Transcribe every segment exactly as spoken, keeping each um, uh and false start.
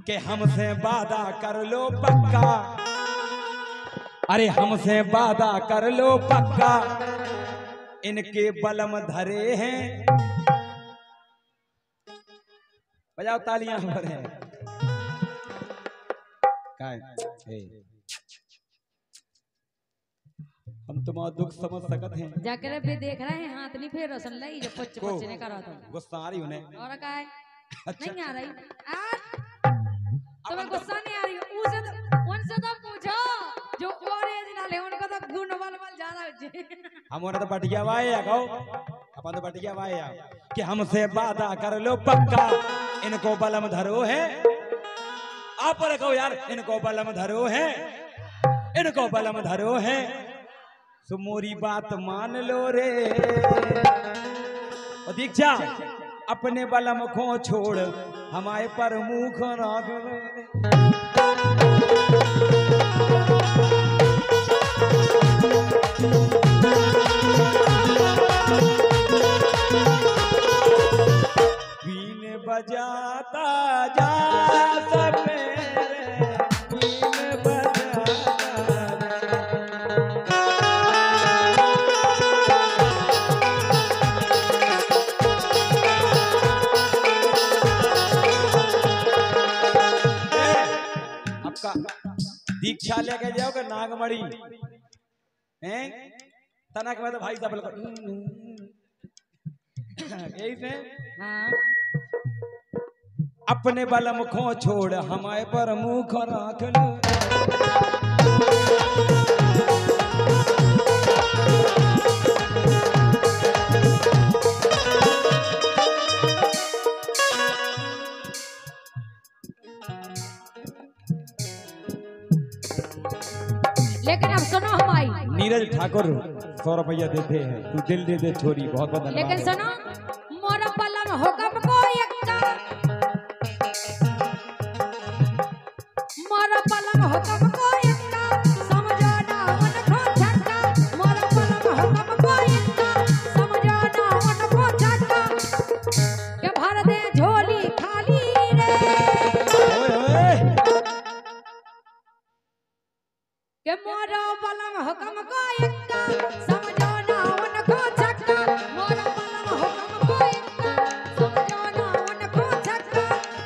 कि हमसे वादा कर लो पक्का, अरे हमसे वादा कर लो पक्का, इनके बलम धरे हैं। बजाओ तालियां पर है। हम तुम्हारा दुख समझ सकते हैं। जाकर भी देख रहे हैं हाथ नहीं फेर रोशन लाई जब पच्चे पच्चे ने करा था। गुस्सा आ रही उन्हें और क्या है? अच्छा। नहीं आ रही आज तुम्हें गुस्सा नहीं आ रही उनसे तो उनसे तो पूछो जो ओरिजिनल है उनको तो गुण बल बल ज्यादा हो जाए। हम उन्हें तो बटिया वाए या कहो अपन तो बटिया वाए या कि हमसे वादा कर लो पक्का, इनको बलम धरो है। आप रखो यार, इनको बलम धरो है, इनको बलम धरो है। सो मोरी बात मान लो रे और दीक्षा, अपने बलम को छोड़ हमारे पर मुंह राख लो रे। बीन बजाता जा दीक्षा लेके जाओगे नागमणि हैं तनक में तो भाई साहब यही से हाँ। अपने बलम को छोड़ हमारे पर मुंह राख लो। लेकिन अब सुनो हमारी नीरज ठाकुर सौ रुपया देते हैं, तू दिल दे दे छोरी, बहुत बहुत धन्यवाद। लेकिन सुनो मोरा पलम हुक्म को यक्का, मोरा पलम हुक्म को यक्का, समझो ना उनको झटका। मोरा पलम हुक्म को यक्का, समझो ना उनको झटका। के भर दे झोली खाली रे, के मोरा पलम हुक्म को यक्का, समझो ना उनको झटका। मोरा पलम हुक्म को यक्का, समझो ना उनको झटका।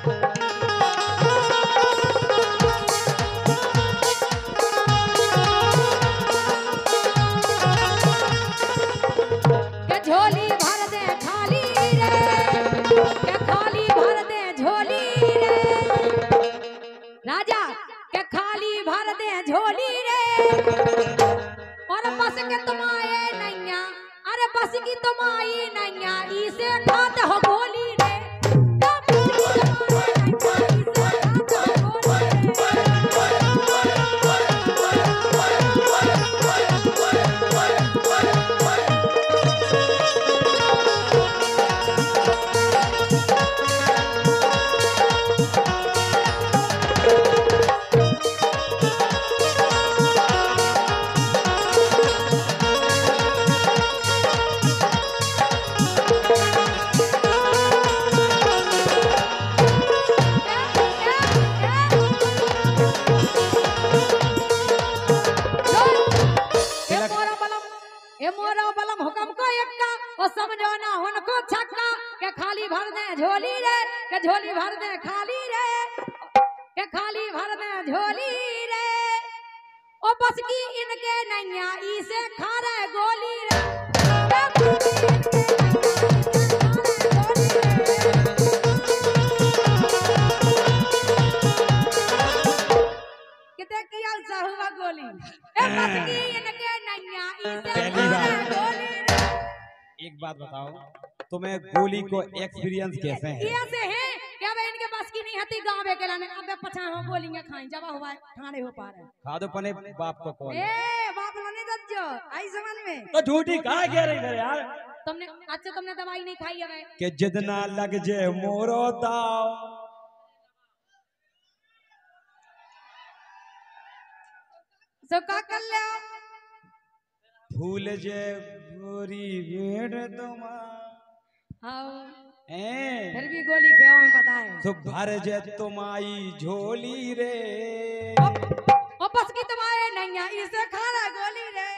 के झोली भर दे खाली रे, के खाली भर दे झोली रे। राजा के खाली भर दे झोली रे, और बस के तुम्हारे नैया, अरे बस की तुम्हारी नैया, इसे खाते हो गोली रे। समझो ना उनको छक्का, के खाली भर दे झोली रे, के झोली भर दे खाली रे, के खाली भर दे झोली रे। ओ बस की इनके नैया, इसे खा रहे गोली रे। कितने किया हुआ गोली, ए बस की इनके नैया, इसे खा रहे गोली रे। एक बात बताओ, तुम्हें गोली को एक्सपीरियंस कैसे है? कैसे है क्या भाई, इनके पास की नहीं हती गांव के लाने। अबे पछा हो गोलियां खाई जब हुआ ठाणे हो पा रहे खा दो पने बाप को कॉल। ए बाप लोने दज्जो आई समझ में तो झूठी कहा कह रही है यार। तुमने अच्छा तुमने दवाई नहीं खाई है कि जितना लग जे मोरो दाव, सब का कर ले फूल जे गोरी भेड़ तुमा। हाँ हैं फिर भी गोली क्या हमें पता है। तो भर जे तुम्हारी झोली रे। ओ बस की तुम्हारे नैया इसे खाना गोली रे।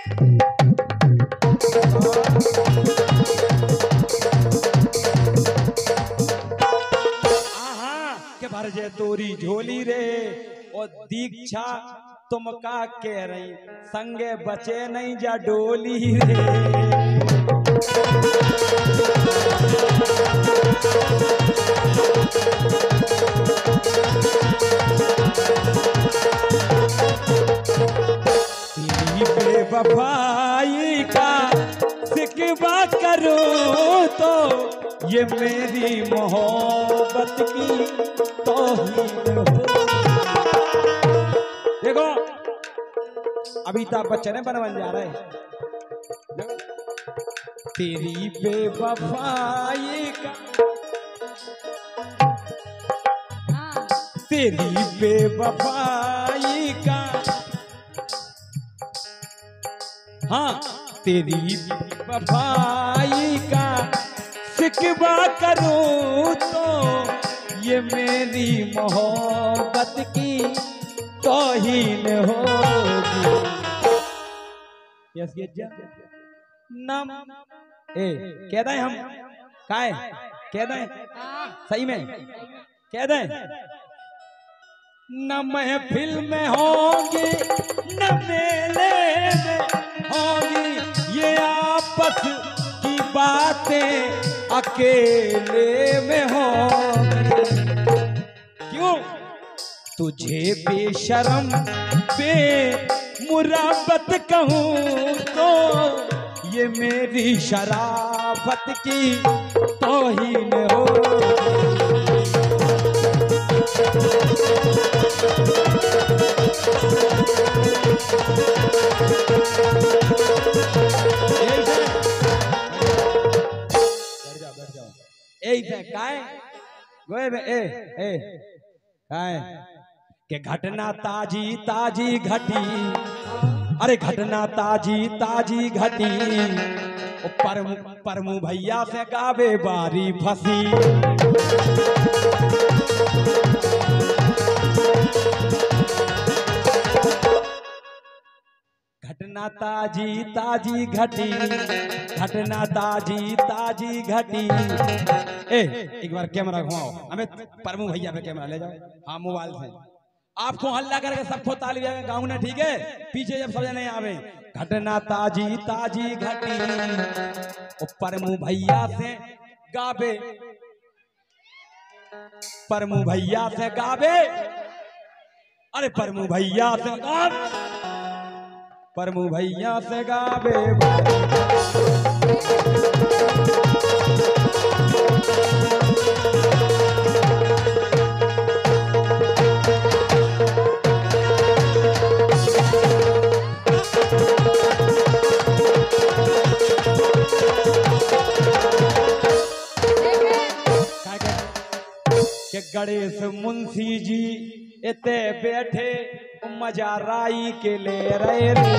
आहा के भर जे तोरी झोली रे। और दीक्षा तुम का कह रही संगे बचे नहीं जा डोली रे। तेरी बेवफाई का सिकवा करूं तो ये मेरी मोहब्बत की तौहीन हो। देखो अमिताभ बच्चन है बन बन जा रहे हैं। तेरी बेवफाई का हाँ तेरी बेवफाई का हाँ तेरी वफाई का शिकवा करूं तो ये मेरी मोहब्बत की तौहीन होगी। यस ये जा नम ए कह दें हम काय कह दें सही में कह दें न महफिल में होगी न मेले में होगी ये आपस की बातें अकेले में होगी। क्यों तुझे बेशरम बेमुराबत कहूँ तो ये मेरी शराफत की तौहीन होगी। के घटना ताजी ताजी घटी अरे घटना ताजी ताजी घटी परमु परमु भैया से गावे बारी फंसी। घटना ताजी ताजी घटी घटना ताजी ताजी घटी। ए एक बार कैमरा घुमाओ हमें परमु भैया पे कैमरा ले जाओ। हाँ मोबाइल से आपको हल्ला करके सबको ताली बजाएंगे गाँव ने ठीक है पीछे जब सब जने आवे। घटना ताजी ताजी घटी परमु भैया से गावे परमु भैया से गावे अरे परमु भैया से गावे परमु भैया से गावे। के गणेश मुंशी जी इते बैठे मजा राई के ले रहे रे।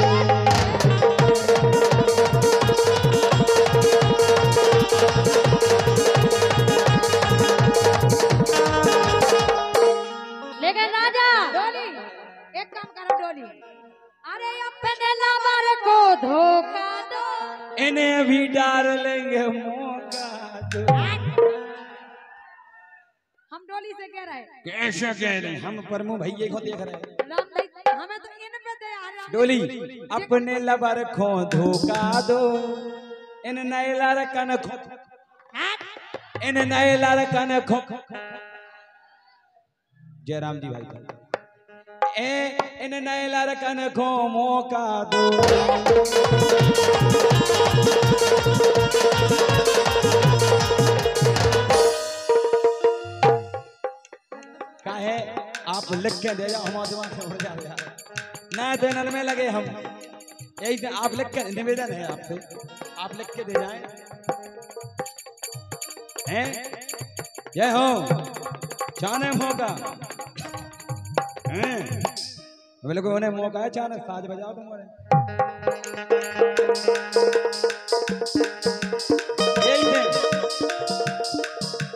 लेकिन राजा डोली एक काम करो डोली अरे अपने लवर को धोखा दो इन्हें भी डाल लेंगे मौका दो। हम डोली से कह रहे कैसे कह रहे हम परमु भैया को देख रहे हैं। राम भाई हमें तो इन पे दे यार डोली अपने लवर को धोखा दो इन नए लड़कन को इन नए लड़कन को जयराम जी भाई ए इन नए लड़कन को मौका दो। काहे आप लिख के दे जाओ हमारे दिमाग से उड़ जाएगा ना देने में लगे हम यही से आप लिख के निवेदन है आपसे आप लिख के दे जाएं हैं जय हो चाने मौका हैं बोले को उन्हें मौका है चाने साज बजाओ तुम्हारे यही से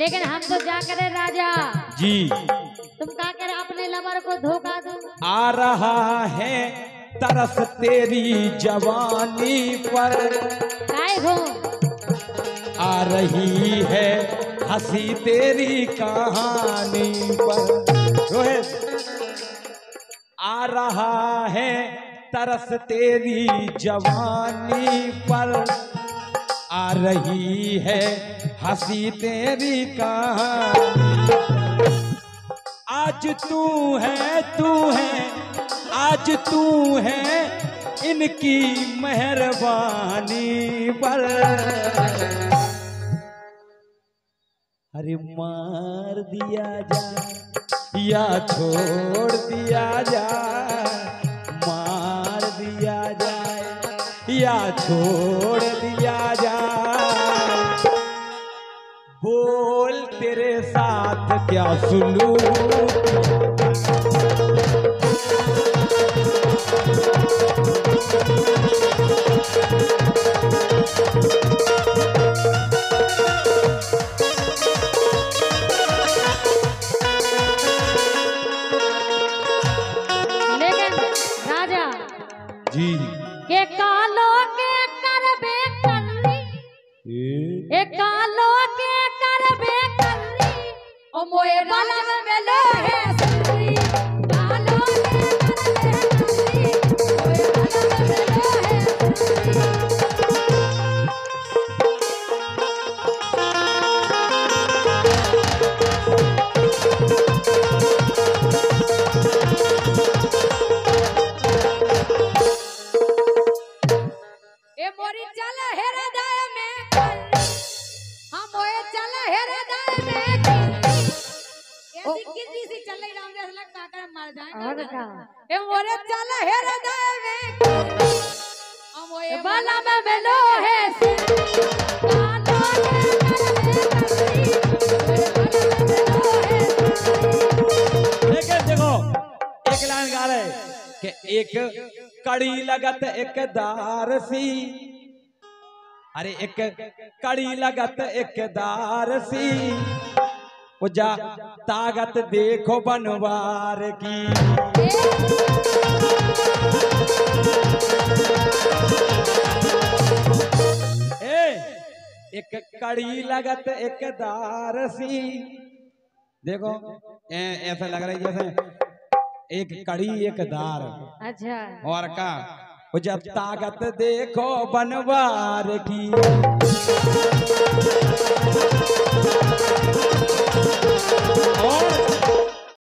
लेकिन हम तो जा करे राजा जी तुम क्या करे अपने लवर को धोखा दो। आ रहा है तरस तेरी जवानी पर, काय हो आ रही है हंसी तेरी कहानी पर। रोहित, आ रहा है तरस तेरी जवानी पर, आ रही है हंसी तेरी कहानी। आज तू है तू है आज तू है इनकी मेहरबानी पर। अरे मार दिया जा या छोड़ दिया जाए, मार दिया जाए या छोड़ दिया जाए, बोल तेरे साथ क्या सुलूक। लेकिन राजा जी के कालो के करबे करनी, ए कालो के करबे करनी, ओ मोए बलम में लोहे सुरी, कालो के करबे करनी, मोए बलम में लोहे ए मोरी चल हृदय में कर, हम ओए चल हृदय में कर, ऐसी किसी सी चल रही राम जैसे लगता कर मर जाएंगे। और का ए मोरे चल हृदय में कर, हम ओए बलम में लोहे से, कालो के करबे करनी, ओए बलम में लोहे से। लेकिन देखो एक लाइन गा रहे कि एक कड़ी लगत एक दार सी, अरे एक कड़ी लगत एक दार सी, उजा ताकत देखो बनवार की। ए एक कड़ी लगत एक दार सी, देखो ए, ऐसा लग रहा है जैसे एक कड़ी एक दार। अच्छा और का वो जब ताकत देखो बनवार की, और